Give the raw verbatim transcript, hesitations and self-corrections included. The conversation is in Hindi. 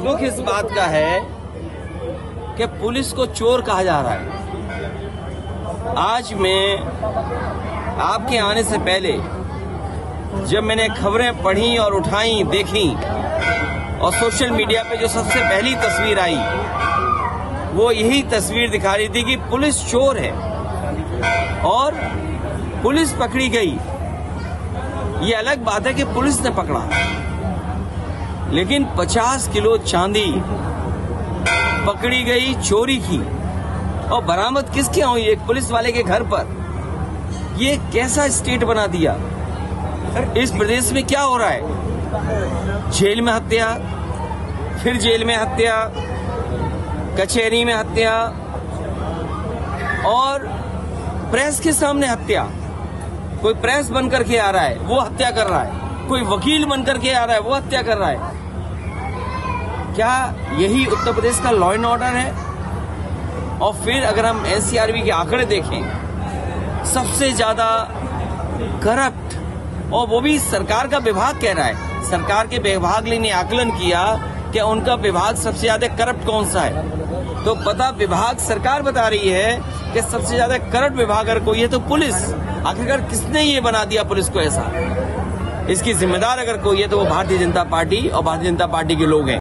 दुख इस बात का है कि पुलिस को चोर कहा जा रहा है। आज मैं आपके आने से पहले जब मैंने खबरें पढ़ी और उठाई, देखी और सोशल मीडिया पे जो सबसे पहली तस्वीर आई वो यही तस्वीर दिखा रही थी कि पुलिस चोर है और पुलिस पकड़ी गई। ये अलग बात है कि पुलिस ने पकड़ा, लेकिन पचास किलो चांदी पकड़ी गई चोरी की और बरामद किसके हुई? एक पुलिस वाले के घर पर। ये कैसा स्टेट बना दिया? इस प्रदेश में क्या हो रहा है? जेल में हत्या, फिर जेल में हत्या, कचहरी में हत्या और प्रेस के सामने हत्या। कोई प्रेस बनकर के आ रहा है वो हत्या कर रहा है, कोई वकील बनकर के आ रहा है वो हत्या कर रहा है। क्या यही उत्तर प्रदेश का लॉ एंड ऑर्डर है? और फिर अगर हम एनसीआरबी के आंकड़े देखें, सबसे ज्यादा करप्ट, और वो भी सरकार का विभाग कह रहा है, सरकार के विभाग ने आकलन किया कि उनका विभाग सबसे ज्यादा करप्ट कौन सा है। तो पता विभाग सरकार बता रही है कि सबसे ज्यादा करप्ट विभाग अगर कोई है तो पुलिस। आखिरकार किसने ये बना दिया पुलिस को ऐसा? इसकी जिम्मेदार अगर कोई है तो वो भारतीय जनता पार्टी और भारतीय जनता पार्टी के लोग हैं।